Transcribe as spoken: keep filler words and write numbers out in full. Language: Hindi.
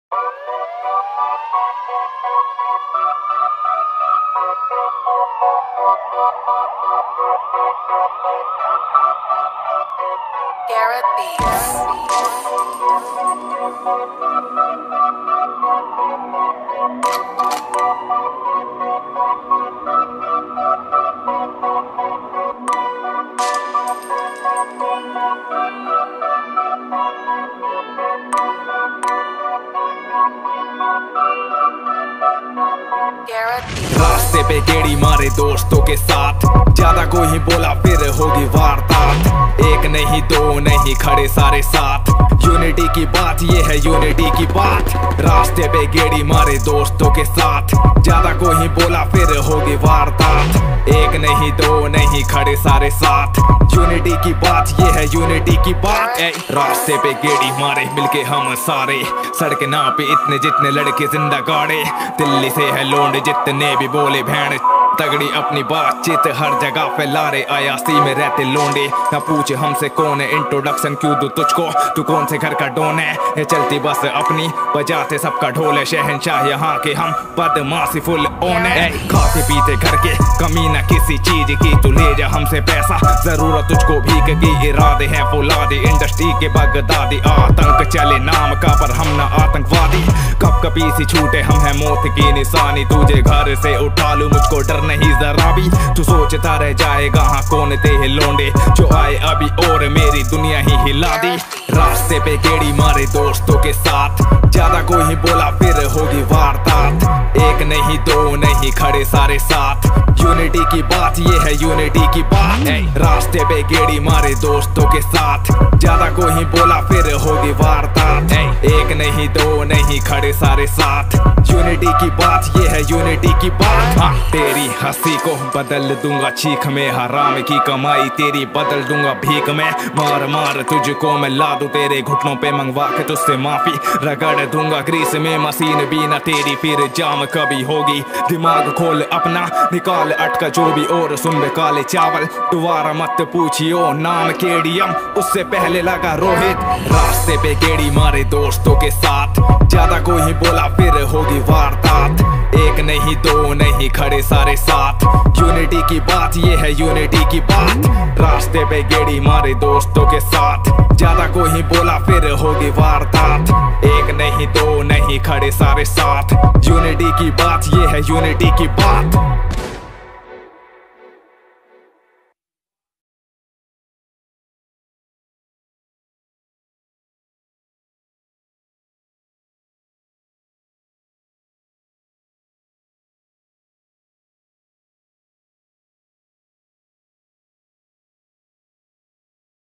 Garrett Beats. रास्ते पे गेड़ी मारे दोस्तों के साथ, ज्यादा कोई बोला फिर होगी वारदात। एक नहीं दो नहीं खड़े सारे साथ, यूनिटी की बात ये है यूनिटी की बात। रास्ते पे गेड़ी मारे दोस्तों के साथ, ज्यादा कोई बोला फिर होगी वारदात। एक नहीं दो नहीं खड़े सारे साथ, यूनिटी की बात ये है यूनिटी की बात। ए, रास्ते पे गेड़ी मारे मिलके हम सारे, सड़क ना पे इतने जितने लड़के जिंदा गाड़े। दिल्ली से है लोंड जितने भी बोले भैन तगड़ी अपनी बातचीत हर जगह फैला रहे। आयासी में रहते लोंडे, ना पूछ हमसे कौन है, इंट्रोडक्शन क्यों दूं तुझको, तू कौन से घर का डोन है। ये चलती बस अपनी बजाते सबका ढोल है, शहंशाह यहाँ के हम बदमाशी फुल ओन है। खाते पीते घर के कमी ना किसी चीज की, तू ले जा हमसे पैसा जरूरत तुझको भीख की। इरादे हैं फुलादे इंडस्ट्री के बगदादी, आतंक चले नाम का पर हम ना आतंकवादी। कब कभी सी छूटे हम है मौत की निशानी, तुझे घर से उठा लूं मुझको डर नहीं जरा भी। तू सोचता रह जाएगा हाँ कौन थे लोंडे जो आए अभी और मेरी दुनिया ही हिला दी। रास्ते पे गेड़ी मारे दोस्तों के साथ, ज्यादा कोई बोला फिर होगी वारदात। एक नहीं दो नहीं खड़े सारे साथ, यूनिटी की बात ये है यूनिटी की बात। रास्ते पे गेड़ी मारे दोस्तों के साथ, ज्यादा कोई बोला फिर होगी वारदात। एक नहीं दो नहीं खड़े सारे साथ, यूनिटी की बात ये है यूनिटी की बात। हाँ, तेरी हंसी को बदल दूंगा चीख में, हराम की कमाई तेरी बदल दूंगा भीख में। मार मार तुझको मैं ला दूं तेरे घुटनों पे, मंगवा के तुझसे माफी रगड़ दूंगा ग्रीस में। मशीन भी ना तेरी फिर जाम कभी होगी, दिमाग खोल अपना निकाल अटका जो भी और सुन बे काले चावल। दोबारा मत पूछियो नाम केडीएम, उससे पहले लगा रोहित। रास्ते पे गेड़ी मारे दोस्तों के साथ, ज्यादा कोई बोला फिर होगी वारदात। एक नहीं दो नहीं खड़े सारे साथ, यूनिटी की बात ये है यूनिटी की बात। रास्ते पे गेड़ी मारे दोस्तों के साथ, ज्यादा कोई बोला फिर होगी वारदात। एक नहीं दो नहीं खड़े सारे साथ, यूनिटी की बात ये है यूनिटी की बात।